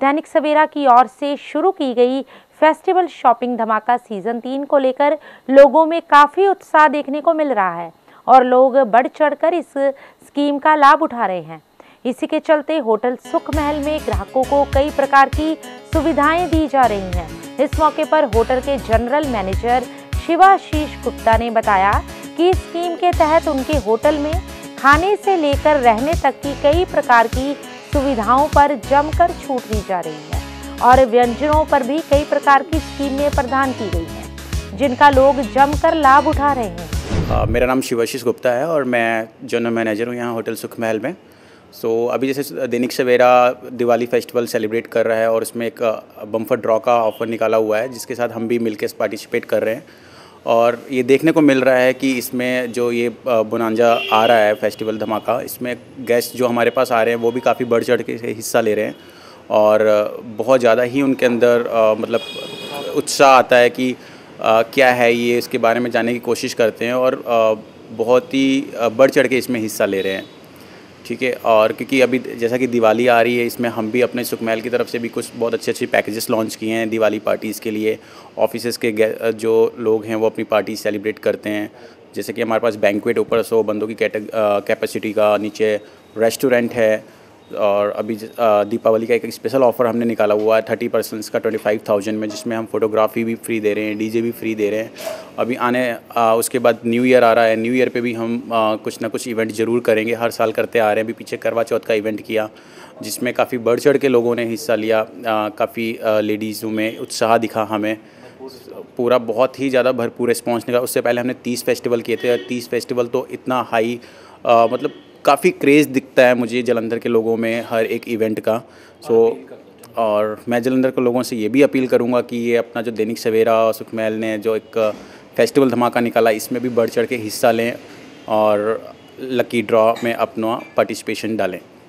दैनिक सवेरा की ओर से शुरू की गई फेस्टिवल शॉपिंग धमाका सीजन 3 को लेकर लोगों में काफी उत्साह देखने को मिल रहा है और लोग बढ़ चढ़कर इस स्कीम का लाभ उठा रहे हैं। इसी के चलते होटल सुख महल में ग्राहकों को कई प्रकार की सुविधाएं दी जा रही हैं। इस मौके पर होटल के जनरल मैनेजर शिवाशीष गुप्ता ने बताया कि इस स्कीम के तहत उनके होटल में खाने से लेकर रहने तक की कई प्रकार की सुविधाओं पर जमकर छूट दी जा रही है और व्यंजनों पर भी कई प्रकार की स्कीमें प्रदान की गई हैं, जिनका लोग जमकर लाभ उठा रहे हैं। मेरा नाम शिवाशीष गुप्ता है और मैं जनरल मैनेजर हूँ यहाँ होटल सुख महल में। अभी जैसे दैनिक सवेरा दिवाली फेस्टिवल सेलिब्रेट कर रहा है और इसमें एक बम्पर ड्रॉ का ऑफ़र निकाला हुआ है, जिसके साथ हम भी मिलकर पार्टिसिपेट कर रहे हैं। और ये देखने को मिल रहा है कि इसमें जो ये बोनांजा आ रहा है फेस्टिवल धमाका, इसमें गेस्ट जो हमारे पास आ रहे हैं वो भी काफ़ी बढ़ चढ़ के हिस्सा ले रहे हैं और बहुत ज़्यादा ही उनके अंदर मतलब उत्साह आता है कि क्या है ये, इसके बारे में जानने की कोशिश करते हैं और बहुत ही बढ़ चढ़ के इसमें हिस्सा ले रहे हैं। ठीक है, और क्योंकि अभी जैसा कि दिवाली आ रही है, इसमें हम भी अपने सुख महल की तरफ से भी कुछ बहुत अच्छे पैकेजेस लॉन्च किए हैं दिवाली पार्टीज़ के लिए। ऑफिसेज़ के जो लोग हैं वो अपनी पार्टी सेलिब्रेट करते हैं, जैसे कि हमारे पास बैंक्वेट ऊपर 100 बंदों की कैपेसिटी का, नीचे रेस्टोरेंट है। और अभी दीपावली का एक स्पेशल ऑफ़र हमने निकाला हुआ है 30% का 25,000 में, जिसमें हम फोटोग्राफी भी फ्री दे रहे हैं, डीजे भी फ्री दे रहे हैं। अभी उसके बाद न्यू ईयर आ रहा है, न्यू ईयर पे भी हम कुछ ना कुछ इवेंट ज़रूर करेंगे, हर साल करते आ रहे हैं। अभी पीछे करवा चौथ का इवेंट किया, जिसमें काफ़ी बढ़ चढ़ के लोगों ने हिस्सा लिया, काफ़ी लेडीज़ों में उत्साह दिखा हमें। पूरा बहुत ही ज़्यादा भरपूर रिस्पॉन्स निकला। उससे पहले हमने 30 फेस्टिवल किए थे और 30 फेस्टिवल तो इतना हाई मतलब काफ़ी क्रेज़ दिखता है मुझे जलंधर के लोगों में हर एक इवेंट का। और मैं जलंधर के लोगों से ये भी अपील करूँगा कि ये अपना जो दैनिक सवेरा और सुख महल ने जो एक फेस्टिवल धमाका निकाला, इसमें भी बढ़ चढ़ के हिस्सा लें और लकी ड्रॉ में अपना पार्टिसिपेशन डालें।